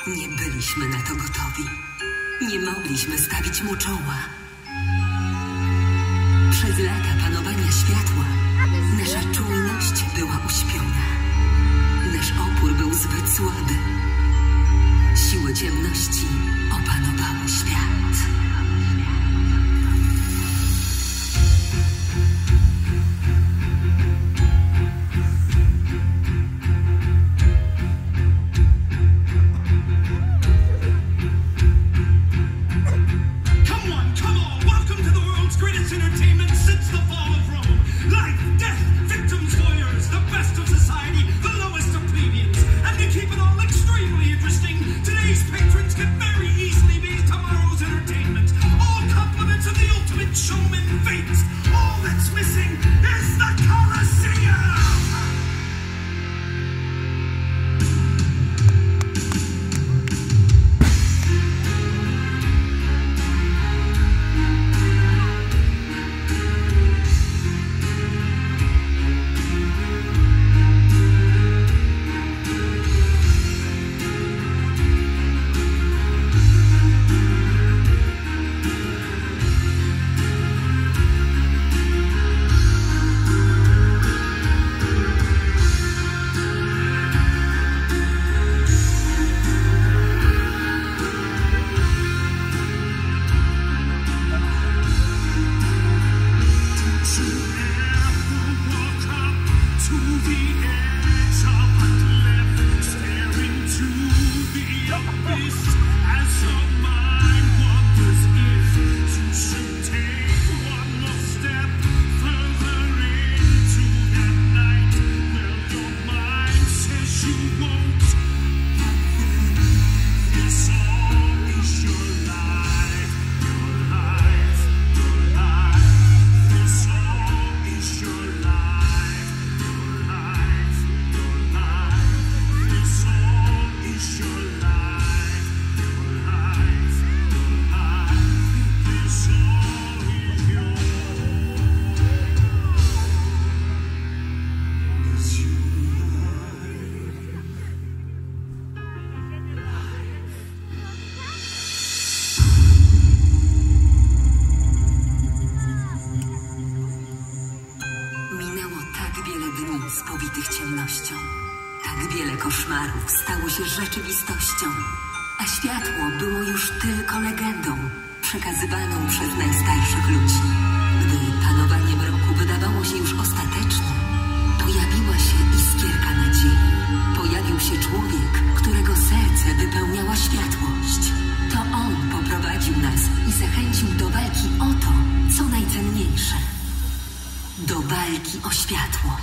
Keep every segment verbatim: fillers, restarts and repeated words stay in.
Nie byliśmy na to gotowi. Nie mogliśmy stawić mu czoła. Przez lata panowania światła nasza czujność była uśpiona. Nasz opór był zbyt słaby. Siły ciemności opanowały świat. Spowitych ciemnością. Tak wiele koszmarów stało się rzeczywistością, a światło było już tylko legendą, przekazywaną przez najstarszych ludzi. Gdy panowanie mroku wydawało się już ostateczne, pojawiła się iskierka nadziei. Pojawił się człowiek, którego serce wypełniała światłość. To on poprowadził nas i zachęcił do walki o to, co najcenniejsze. Do walki o światło.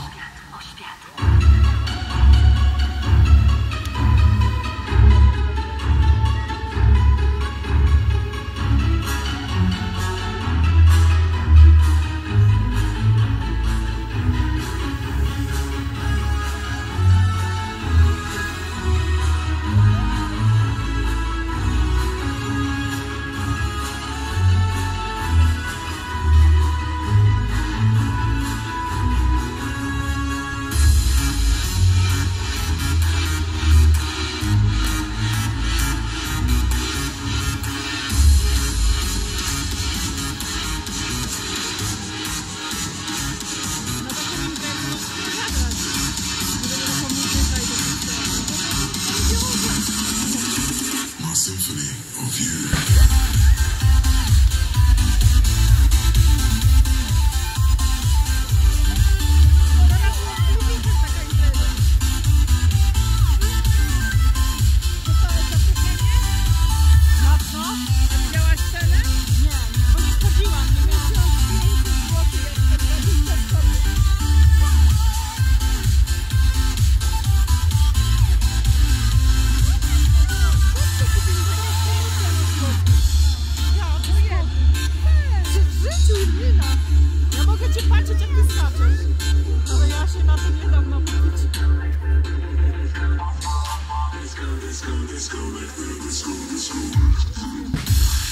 Let's go, let's go, let's go, let's go, let's go.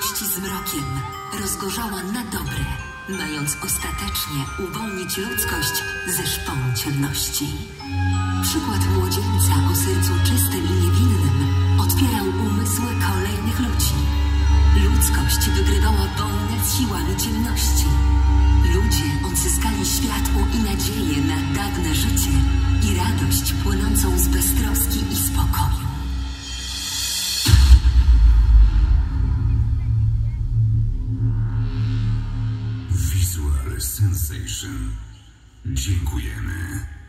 ciemności z mrokiem rozgorzała na dobre, mając ostatecznie uwolnić ludzkość ze szpon ciemności. Przykład młodzieńca o sercu czystym i niewinnym otwierał umysły kolejnych ludzi. Ludzkość wygrywała wojnę z siłami ciemności. Ludzie odzyskali światło i nadzieję na dawne życie i radość płynącą z beztroski i spokoju. Visual Sensation. Dziękujemy.